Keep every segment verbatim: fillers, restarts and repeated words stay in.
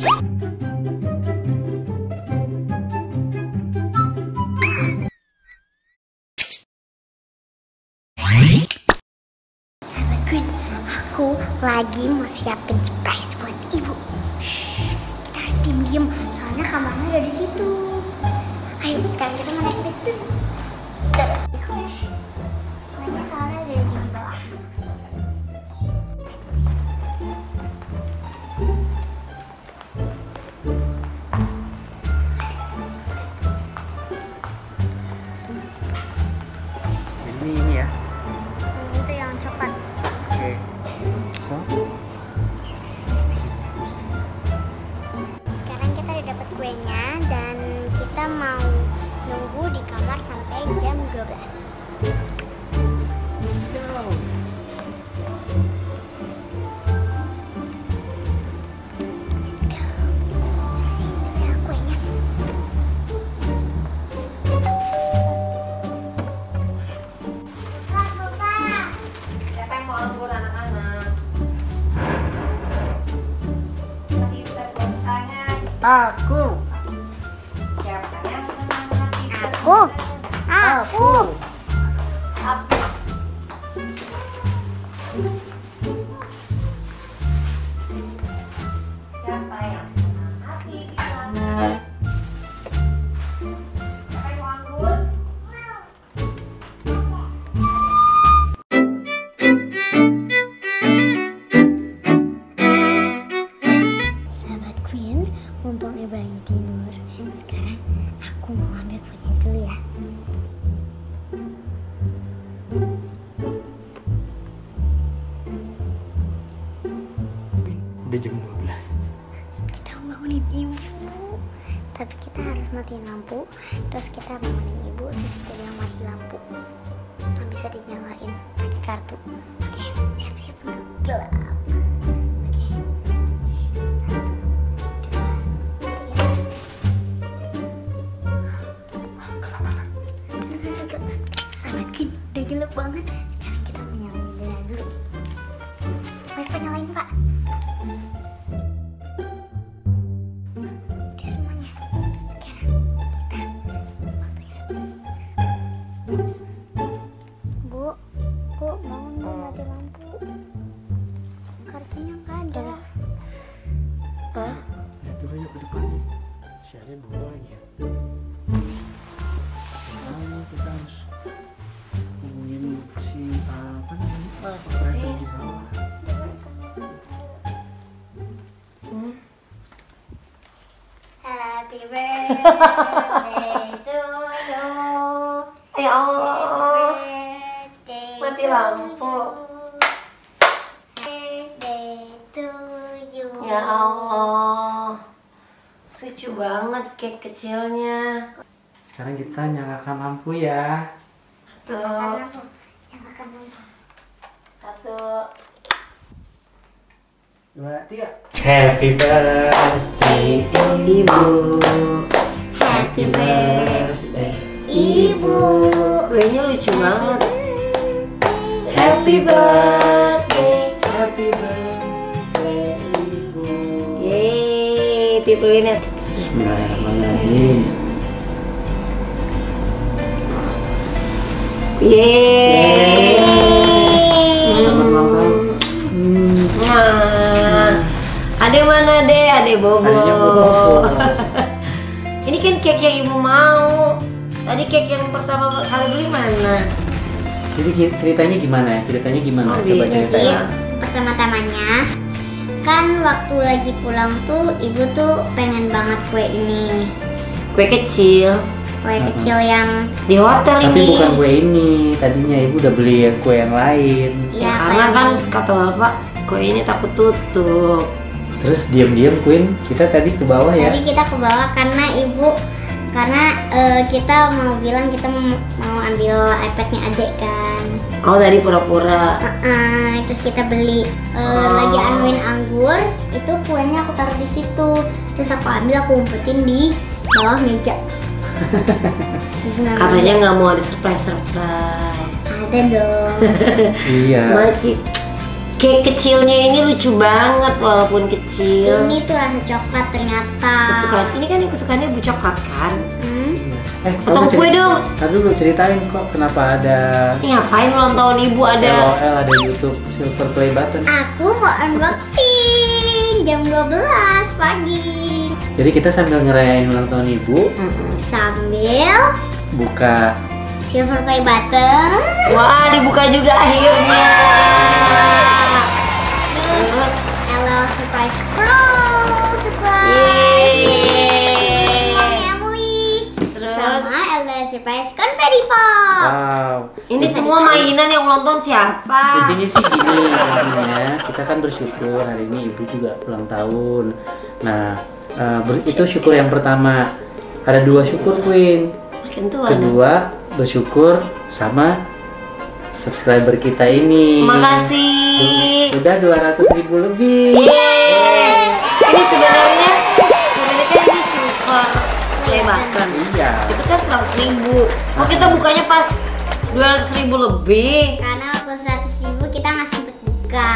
Sahabat Queen, aku lagi mau siapin surprise buat ibu. Shh, kita harus diem-diem, soalnya kamarnya ada di situ. Ayo, sekarang kita mau naik lift dulu. Kue, kuenya soalnya ada di bawah. Ini ini ya. Hmm, itu yang coklat. Oke. So. Sekarang kita udah dapat kuenya dan kita mau nunggu di kamar sampai jam dua belas. Go. Let's go. Habisin dulu ya kuenya. Buka, buka. Siapa yang mau anggur anak-anak? Mari kita tepuk tangan. Aku. Siapa yang senang hati? Aku. Aku. Aku. Siapa yang senang hati? Bilang. Siapa yang mau anggur? Sahabat Queen, mumpung ibu lagi tidur, sekarang aku mau ambil kuenya dulu ya. Udah jam dua belas. Kita mau bangunin ibu, tapi kita harus matiin lampu. Terus kita bangunin ibu, terus kita bilang masih lampu, nggak bisa dinyalain pakai kartu. Oke, siap-siap untuk gelap. Oke, satu, dua, tiga. Sahabat Queen, udah gelap banget. Sekarang kita mau nyalain benda dulu. Wifi nyalain, Pak. Di semuanya. Sekarang kita waktunya. Bu, Bu, bangun Bu, mati lampu. Kartunya nggak ada. Hah? Ya turun yuk ke depan nih. Si Ade bawa lagi ya. Sekarang kita harus hubungin si apa namanya? Operator di bawah. Happy birthday to you. Ya Allah. Birthday Mati to lampu. you. Birthday to you. Ya Allah. Lucu banget kek kecilnya. Sekarang kita nyalakan lampu ya. Satu. Nyalakan lampu. Nyalakan lampu. Satu. Dua, tiga. Happy birthday Ibu. Happy birthday, Ibu. Kuenya lucu banget. Happy birthday. Happy birthday Ibu. Yeay, tituin ya. Bismillahirrahmanirrahim. Yeay. Selamat ulang tahun. Nah, ade mana deh, ade bobo. Adenya bobo. Ini kan cake yang ibu mau. Tadi cake yang pertama kali beli mana? Jadi ki- ceritanya gimana ya? Ceritanya gimana? Oh, Coba bisa. ceritain. Jadi pertama-tamanya kan waktu lagi pulang tuh ibu tuh pengen banget kue ini, Kue kecil kue Mm-mm. kecil yang di hotel Tapi ini. bukan kue ini. Tadinya ibu udah beli kue yang lain. Ya, ya karena kayak kan kata bapak kue ini takut tutup. Terus diam-diam Queen kita tadi ke bawah ya. tadi kita ke bawah karena ibu karena eh, kita mau bilang kita mau, mau ambil iPadnya adek kan. Oh, dari pura-pura. Uh-uh, terus kita beli uh, Oh. lagi anuin anggur, itu kuenya aku taruh di situ. Terus aku ambil, aku umpetin di bawah meja. Ibu nggak Katanya ngambil. nggak mau ada surprise surprise. Ada dong. Iya. Maci, cake kecilnya ini lucu banget walaupun kecil. Ini tuh rasa coklat ternyata. Kesukaan ini kan yang kesukaannya Bu Coklat kan. Hmm? Eh, Potong kue dong. Tadi dulu ceritain kok kenapa ada Ini ngapain ulang tahun ibu ada? L O L, ada YouTube Silver Play Button. Aku mau unboxing jam dua belas pagi. Jadi kita sambil ngerayain ulang tahun ibu, Mm-mm. Sambil buka Silver Play Button. Wah dibuka juga akhirnya. Terus L O L Surprise Pro Surprise. Yeay. Mami Emily. Terus Sama L O L Surprise Confetti Pop. wow. ini semua mainan yang ulang tahun siapa? Intinya sih gini, intinya kita kan bersyukur hari ini ibu juga ulang tahun. Nah, eh, ber- itu syukur yang pertama. Ada dua syukur Queen. Makin tua. Kedua, bersyukur sama subscriber kita ini. Makasih. Udah dua ratus ribu lebih. Yeay. Ini sebenarnya sebenarnya kan ini silver play button. Iya. Itu kan seratus ribu. Kok kita bukanya pas dua ratus ribu lebih? Karena waktu seratus ribu kita nggak sempet buka.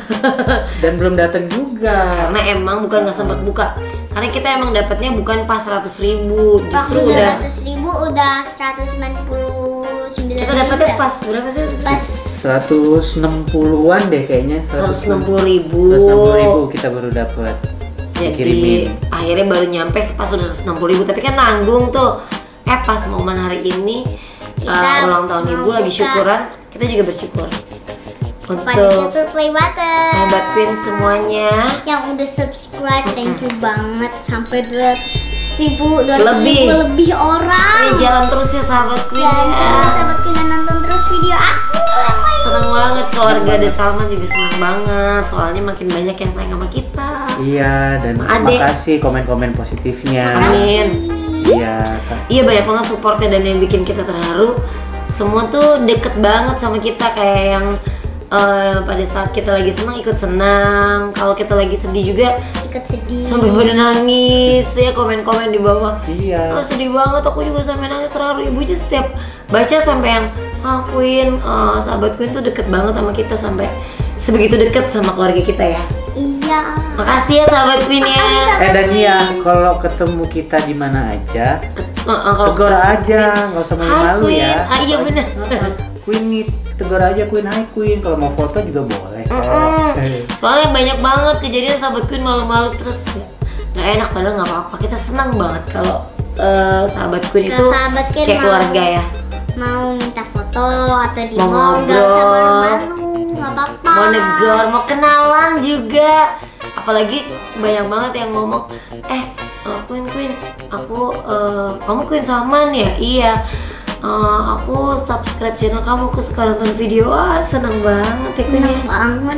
Dan belum datang juga. Karena emang bukan nggak sempat buka. Karena kita emang dapatnya bukan pas seratus ribu, Waktu justru dua udah ratus ribu udah seratus sembilan puluh sembilan. kita dapatnya pas berapa sih? Pas seratus enam puluhan deh kayaknya. seratus enam puluh ribu. seratus enam puluh ribu kita baru dapat. Jadi Dikirimin. akhirnya baru nyampe pas udah seratus enam puluh ribu, tapi kan nanggung tuh. Eh pas momen hari ini Kita uh, ulang tahun ibu mau lagi buka. syukuran, kita juga bersyukur pada untuk Silver Play Button. sahabat Queen semuanya. Yang udah subscribe, thank you banget sampai dua ratus ribu, dua ratus Lebih. ribu lebih orang. Ini jalan terus ya sahabat Queen Dan ya. terus sahabat Queen dan nonton terus video aku yang lain. Senang banget, keluarga De Salman juga senang banget. Soalnya makin banyak yang sayang sama kita. Iya, dan Adek. makasih komen-komen positifnya. Amin. Iya, Kak. Iya banyak banget supportnya dan yang bikin kita terharu. Semua tuh deket banget sama kita, kayak yang eh, pada saat kita lagi senang ikut senang. Kalau kita lagi sedih juga Ikut sedih. sampai pada nangis ya, komen-komen di bawah. Iya. Oh, sedih banget, aku juga sampai nangis terharu. Ibu aja setiap baca sampai yang ah Queen, eh, sahabat Queen tuh deket banget sama kita, sampai sebegitu deket sama keluarga kita ya. Iya. Makasih ya sahabat Queen ya. Eh dan iya, kalau ketemu kita di mana aja, Eh, eh, kalau tegur aja, nggak usah Hai, malu-malu Queen. ya. Ah, iya bener. Heeh. Queen nih, tegur aja Queen, hai Queen. Kalau mau foto juga boleh. kok. Mm-mm. Soalnya banyak banget kejadian sahabat Queen malu-malu terus nggak- nggak enak, padahal nggak apa-apa. Kita senang banget kalau eh, sahabat Queen Kalau itu sahabat Queen kayak mau- keluarga ya. Mau minta foto atau di Mau mall, nggak usah ngobrol. malu-malu, nggak apa-apa. Mau negor, mau kenalan juga. Apalagi banyak banget yang ngomong, eh eh, Queen Queen, aku eh, kamu Queen Salman ya? Iya. Eh, aku subscribe channel kamu, aku suka nonton video. Wah senang banget ya Queen ya. Senang banget.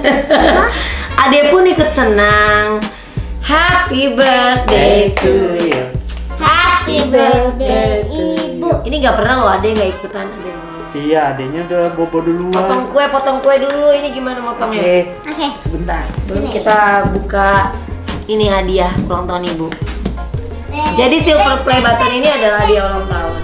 Ade pun ikut senang. Happy birthday to you. Happy birthday ibu. Ini nggak pernah loh Ade nggak ikutan. Aduh. Iya, adanya udah bobo duluan. Potong kue, potong kue dulu. Ini gimana motongnya? Oke, Oke. sebentar. Belum kita buka ini hadiah ulang tahun ibu. Jadi silver play button ini adalah hadiah ulang tahun.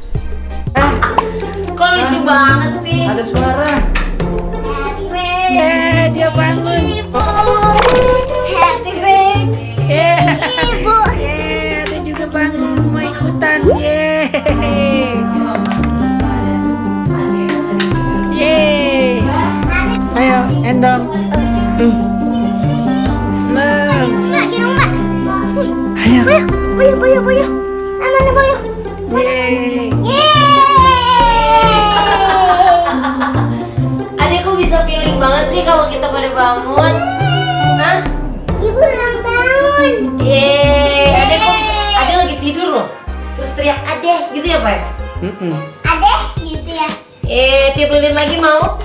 Kok lucu banget sih? Ada suara. Happy birthday. Eh, dia bangun. Ibu. Happy birthday ibu. Eh, ada juga bangun mau ikutan. Yeay. Yeay. Ayo, endong. Meng. Mbak di rumah. Ayo. Boyo, boyo, boyo. Mana boyo? Yeay. Adekku bisa feeling banget sih kalau kita pada bangun. Hah? Ibu ulang tahun. Yeay, adekku bisa. Ade lagi tidur loh. Terus teriak Ade gitu ya Pak? Mm-mm. Adek gitu ya. Eh, tiap lilin lagi mau?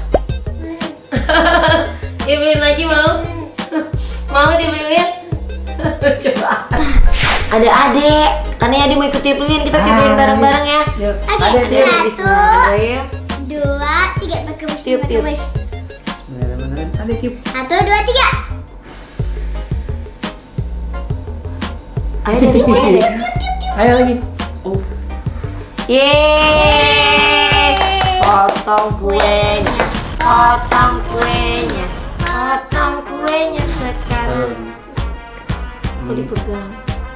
Tiap lilin lagi mau? Mau tiap lilin? Coba. Ada adek, karena Ade mau ikut tiap lilin, kita tiap lilin bareng-bareng ya. Yuk, Oke, ada Ade dia. mau satu. bismillah ya. Dua, tiga, pakai wish, Tiup, pakai tiup. wish. Beneran-beneran ada tiup. Satu, dua, tiga. Ayo deh semuanya deh. Ayo lagi. Oh, Yeay, potong kuenya, potong kuenya, kok dipegang.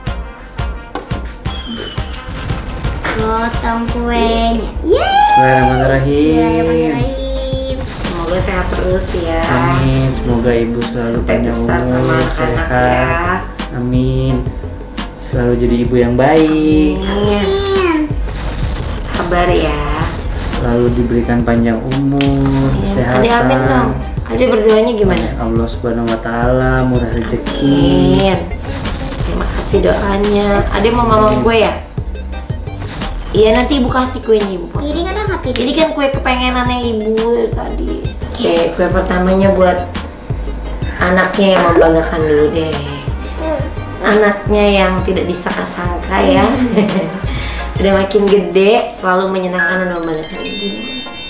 Potong kuenya. Yeay. Bismillahirrahmanirrahim. Bismillahirrahmanirrahim. Semoga sehat terus ya. Amin. Semoga ibu selalu Sampai panjang besar umur, sama anak-anak sehat. ya. Amin. Selalu jadi ibu yang baik. Amin. Amin. Sabar ya. Selalu diberikan panjang umur, kesehatan. Ade amin dong. Ade berdoanya gimana? Ya Allah Subhanahu wa taala murah rezeki. Amin. Terima kasih doanya. Ade mau mama kue ya? Iya nanti ibu kasih kuenya ibu. Jadi kadang nggak pilih. Ini kan kue kepengenannya ibu dari tadi. Oke, kue pertamanya buat anaknya yang membanggakan dulu deh. Anaknya yang tidak disangka-sangka ya. Udah makin gede, selalu menyenangkan dan membanggakan ibunya.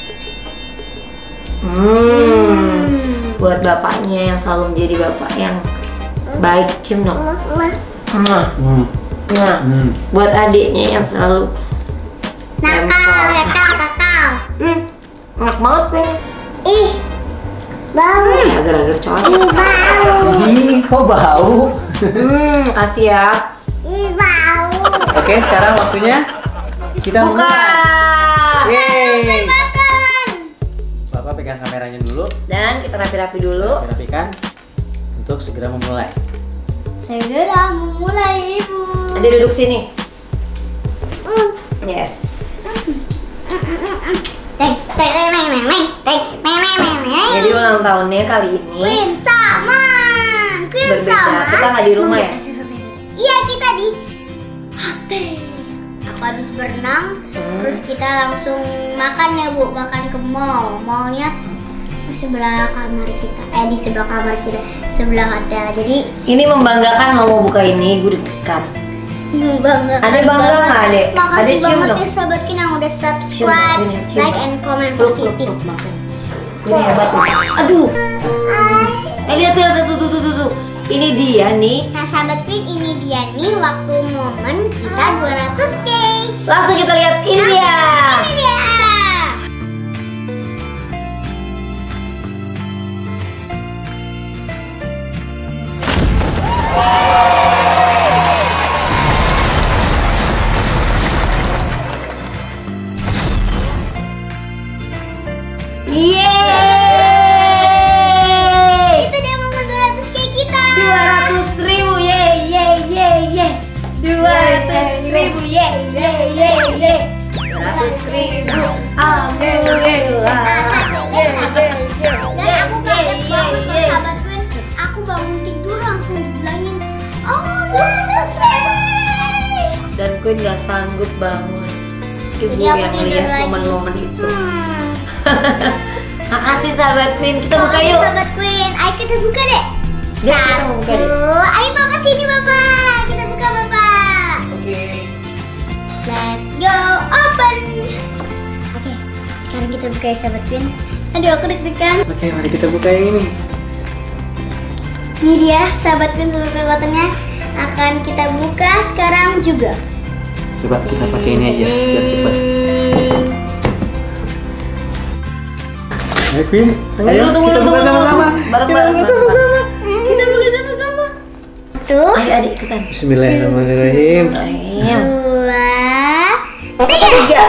Hmm. Buat bapaknya yang selalu menjadi bapak yang baik, cium dong. Mwah. Hmm. Nah, Hmm. buat adiknya yang selalu Nakal, nakal, nakal. hmm, enak banget nih. Ih, bau. Ya, agar-agar cocok. Ih, bau. Ih, kok bau? Hmm, kasih ya. Ih, bau. Oke, sekarang waktunya kita Buka. mulai. Yeay. Makan. Bapak pegang kameranya dulu, Dan kita rapi-rapi dulu. rapikan untuk segera memulai. Segera memulai ibu. Ade duduk sini. Mm. Yes. Teng, teng, teng, teng, teng, teng, teng, teng, teng, teng. Jadi ulang tahunnya kali ini Queen sama, Queen berbeda. sama. Kita nggak di rumah ya? Iya, kita di hotel. Aku habis berenang, Hmm. terus kita langsung makan ya bu, makan ke mall. Mallnya di sebelah kamar kita, eh di sebelah kamar kita, sebelah hotel. Jadi Ini membanggakan lo mau buka ini, gue deg-degan. ini bangga. Ada bangga nggak, Adek? Makasih Adek cium banget dong. ya sahabat Kin yang udah Cium, subscribe, ini, cium. like and comment Peluk, peluk, positif. peluk, makan. Ini hebat nih. Aduh. Eh lihat lihat tuh tuh tuh tuh tuh. Ini dia nih. Nah sahabat Queen, ini dia nih waktu momen kita dua ratus K. Langsung kita lihat ini dia. Ini dia. Yeay. Itu dia momen dua ratus K kita. Dua ratus ribu, yeay yeay yeay yeay. Dua ratus ribu, yeay yeay yeay yeay. Dua ratus ribu, alhamdulillah. Dan aku kaget banget loh sahabat Queen. Aku bangun tidur langsung dibilangin, oh dua ratus K. Dan Queen gak sanggup bangun. Ibu Jadi aku yang tidur lihat lagi. momen-momen itu. Hmm. Makasih sahabat Queen, kita buka Makasih, yuk. sahabat Queen. Ayo kita buka deh. Yuk, kita buka Satu. deh. Ayo bapak sini bapak. Kita buka bapak. Oke. Let's go open. Oke, sekarang kita buka ya sahabat Queen. Aduh aku deg-degan. Oke, mari kita buka yang ini. Ini dia sahabat Queen, seluruh botolnya akan kita buka sekarang juga. Coba kita pakai ini aja biar cepat. Ayo Queen, Tunggu ayo dulu, tunggu kita dulu, buka tunggu dulu. sama-sama. Bareng-bareng, Kita buka sama-sama. Kita buka sama-sama. Tuh. Ayo adik kita. Bismillahirrahmanirrahim. Ayo. Dua. Tiga.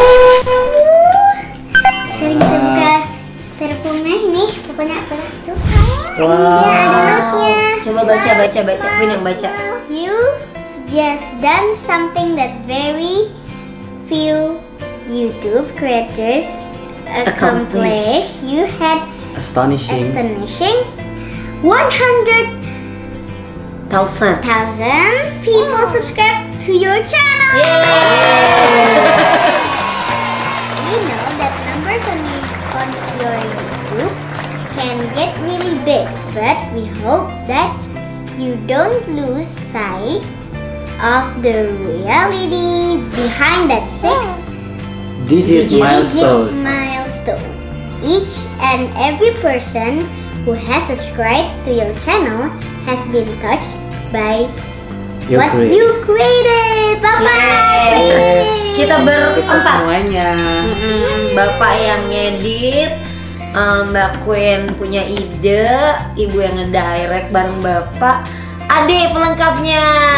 Sering kita buka styrofoamnya ini. Pokoknya apa tuh? Ini Wow. dia ada notnya. Coba baca, baca, baca. Queen yang baca. You just done something that very few YouTube creators accomplish. You had Astonishing. astonishing one hundred Thousand. thousand people subscribe to your channel. Yeay. We know that numbers on, on your YouTube can get really big, but we hope that you don't lose sight of the reality behind that six Digit Digit milestone. milestone. Each and every person who has subscribed to your channel has been touched by You what create. you created. Bye-bye. Yeay. Kita Kita berempat. semuanya. Mm, Bapak yang ngedit, um, Mbak Queen punya ide, Ibu yang ngedirect bareng Bapak, Adik pelengkapnya.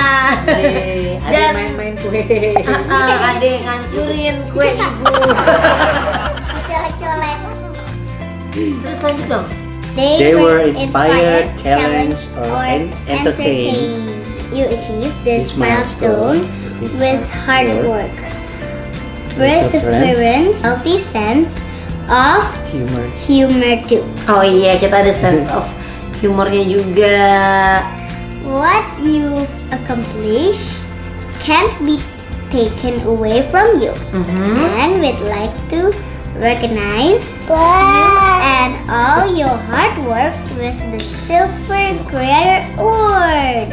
Yeay, Ade Dan- main-main kue. Ah, ah, Ade ngancurin kue ibu. Colek-colek. Terus lanjut dong. They were inspired, challenged, or en- entertained. You achieved this This milestone milestone with hard work, Perseverance. perseverance, healthy sense of Humor. humor too. Oh iya, kita ada sense of humornya juga. What you've accomplished can't be taken away from you. Mhm. And we'd like to recognize you and all your hard work with the Silver Creator Award.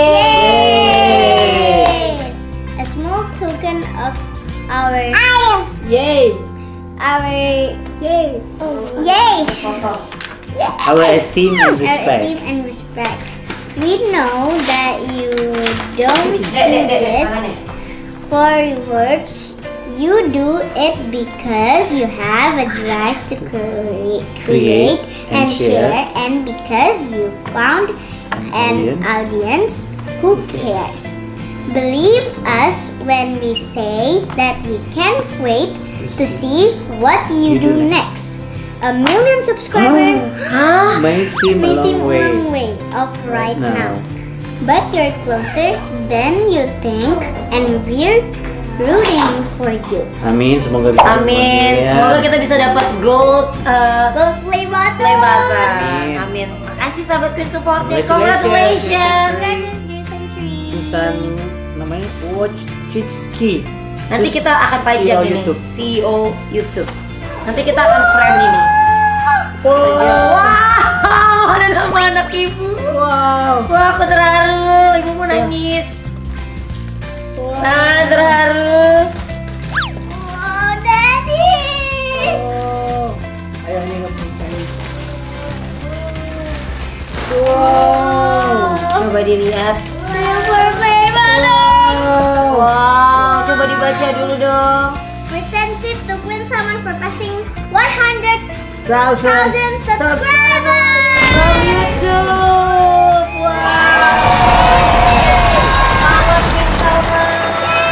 Yeay. A small token of our Yay! our Yay! yay Our esteem and our respect. esteem and respect. We know that you don't do Dek, dek, dek, dek, this tangannya. for rewards. You do it because you have a drive to cre- create, Create and and, share. share, and because you found an Audience. audience who cares. Believe us when we say that we can't wait to see what you do next. A million subscribers Hah? May seem may a seem long way. long way off right now. now, but you're closer than you think, and we're rooting for you. Amin, semoga bisa Amin. ya. Semoga kita bisa dapat gold uh, Go play button. play button. Amin. Amin. Makasih sahabat Queen supportnya. Congratulations. Congratulations. Congratulations. Susan namanya Watch Chitsky. Nanti kita akan C E O pajak ini. YouTube. C E O YouTube. Nanti kita akan frame ini. Wow. Wow, ada nama anak ibu. Wow. Wah, aku terharu. Ibu mau nangis. Ah, terharu. Oh, Daddy. Oh. Ayo ini ngeprint. Wow. Coba dilihat. Silver play button. Wow, coba dibaca dulu dong. Presented to Queen Salman for passing one hundred Thousand. thousand subscribers. From YouTube. Wow. Selamat Queen Salman.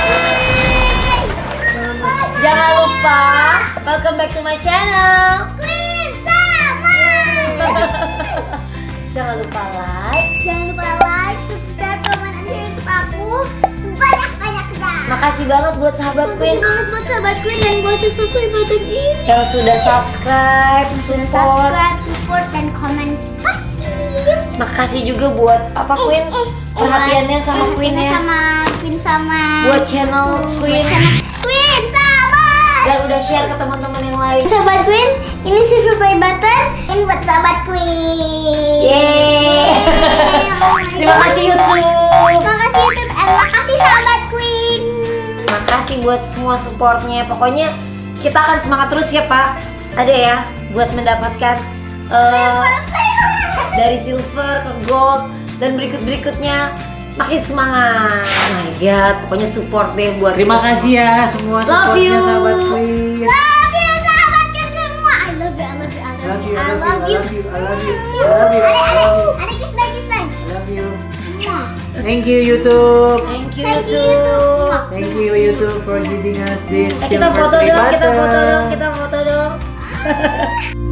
Jangan lupa welcome back to my channel. Queen Salman. Jangan lupa like. Jangan lupa like, subscribe, komen, dan share YouTube aku sebanyak-banyaknya. Makasih banget buat sahabat Makasih Queen banget buat sahabat Queen dan buat Silver Play button ini. yang sudah subscribe, Sudah support. subscribe, support, dan komen pasti. Makasih juga buat apa Queen? Eh, eh, Perhatiannya sama perhatiannya Queen ya. sama Queen sama Buat channel Queen Queen sahabat. dan udah share ke teman-teman yang lain. Sahabat Queen, ini Silver Play button. Ini buat sahabat Queen. Yeay. Terima kasih YouTube. Terima kasih YouTube, and makasih sahabat Queen. Makasih buat semua supportnya. Pokoknya kita akan semangat terus ya Pak. Ada ya buat mendapatkan eh, dari silver ke gold dan berikut-berikutnya makin semangat. Oh my god, pokoknya support deh buat Terima kita kasih ya semua Love supportnya you. sahabat Queen. Love you sahabat Queen semua. I love you, I love you, I love, Love you, you, I I love love you, you. I love you, I love you, I love you, I Adek, love you. adek, adek, kiss bye, kiss bye. I love you. Mwah. Thank you YouTube. Thank you Thank you, YouTube. YouTube. Thank you YouTube for giving us this Eh, kita silver foto play dong, kita foto button. dong, kita foto dong.